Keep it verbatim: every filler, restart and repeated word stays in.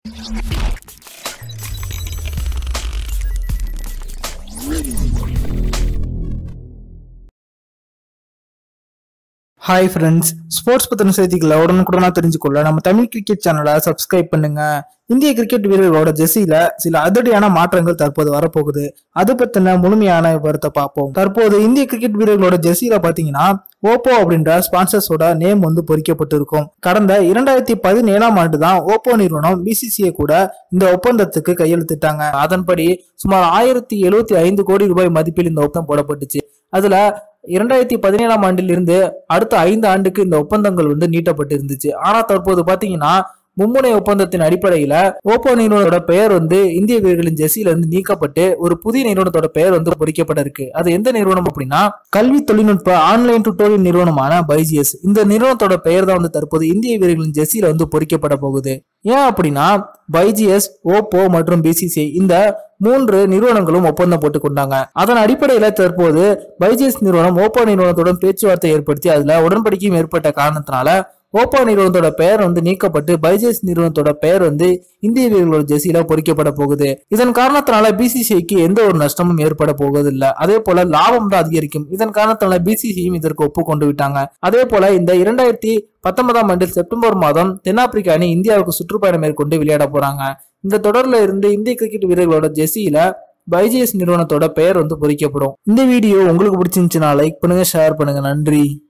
Hi friends, sports பத்தின செய்திகளை உடனுக்குடனா தெரிஞ்சுக்கொள்ள நம்ம தமிழ் கிரிக்கெட் சேனலை சப்ஸ்கிரைப் பண்ணுங்க. இந்திய கிரிக்கெட் வீரர்களோட ஜெர்சியில சில அதிரடியான மாற்றங்கள் தற்போது வரப்போகுது. அது பத்தின முழுமையான விவரத்தை பார்ப்போம். தற்போது இந்திய கிரிக்கெட் வீரர்களோட ஜெர்சியில பாத்தீங்கன்னா ஓப்போ அப்படின்ற ஸ்பான்சர்ஸோட நேம் வந்து பொறிக்கப்பட்டு இருக்கும். கடந்த இரண்டாயிரத்தி பதினேழாம் ஆண்டு தான் ஓப்போ நிறுவனம் பிசிசிஐ கூட இந்த ஒப்பந்தத்துக்கு கையெழுத்திட்டாங்க. அதன்படி சுமார் ஆயிரத்தி எழுபத்தி ஐந்து கோடி ரூபாய் மதிப்பில் இந்த ஒப்பந்தம் போடப்பட்டுச்சு. அதுல இரண்டாயிரத்தி பதினேழாம் ஆண்டில் இருந்து அடுத்த ஐந்து ஆண்டுக்கு இந்த ஒப்பந்தங்கள் வந்து நீட்டப்பட்டு இருந்துச்சு. ஆனா தற்போது பாத்தீங்கன்னா மும்முனை ஒப்பந்தத்தின் அடிப்படையில ஓப்போ நிறுவனத்தோட பெயர் வந்து இந்திய வீரர்களின் ஜெர்சியில இருந்து நீக்கப்பட்டு ஒரு புதிய நிறுவனத்தோட பெயர் வந்து பொறிக்கப்பட இருக்கு. அது எந்த நிறுவனம் அப்படின்னா கல்வி தொழில்நுட்ப ஆன்லைன் டுட்டோரியல் நிறுவனமான பைஜிஎஸ். இந்த நிறுவனத்தோட பெயர் தான் வந்து தற்போது இந்திய வீரர்களின் ஜெர்சியில வந்து பொறிக்கப்பட போகுது. ஏன் அப்படின்னா பைஜிஎஸ், ஓப்போ மற்றும் பிசிசிஐ இந்த மூன்று நிறுவனங்களும் ஒப்பந்தம் போட்டுக் கொண்டாங்க. அதன் அடிப்படையில தற்போது பைஜிஎஸ் நிறுவனம் ஓப்போ நிறுவனத்துடன் பேச்சுவார்த்தை ஏற்படுத்தி அதுல உடன்படிக்கையும் ஏற்பட்ட காரணத்தினால ஓப்போ நிறுவனத்தோட பெயர் வந்து நீக்கப்பட்டு பைஜிஎஸ் நிறுவனத்தோட பெயர் வந்து இந்திய வீரர்களோட ஜெர்சியில பொறிக்கப்பட போகுது. இதன் காரணத்தினால பிசிசிஐக்கு எந்த ஒரு நஷ்டமும் ஏற்பட போவதில்லை. அதே போல லாபம் தான் அதிகரிக்கும். இதன் காரணத்தினால பிசிசிஐயும் இதற்கு ஒப்புக்கொண்டு விட்டாங்க. அதே போல இந்த இரண்டாயிரத்தி பத்தொன்பதாம் ஆண்டில் செப்டம்பர் மாதம் தென்னாப்பிரிக்கா அணி இந்தியாவுக்கு சுற்றுப்பயணம் மேற்கொண்டு விளையாட போறாங்க. இந்த தொடர்ல இருந்து இந்திய கிரிக்கெட் வீரர்களோட ஜெர்சியில பைஜிஎஸ் நிறுவனத்தோட பெயர் வந்து பொறிக்கப்படும். இந்த வீடியோ உங்களுக்கு பிடிச்சிருந்துச்சுன்னா லைக் பண்ணுங்க, ஷேர் பண்ணுங்க. நன்றி.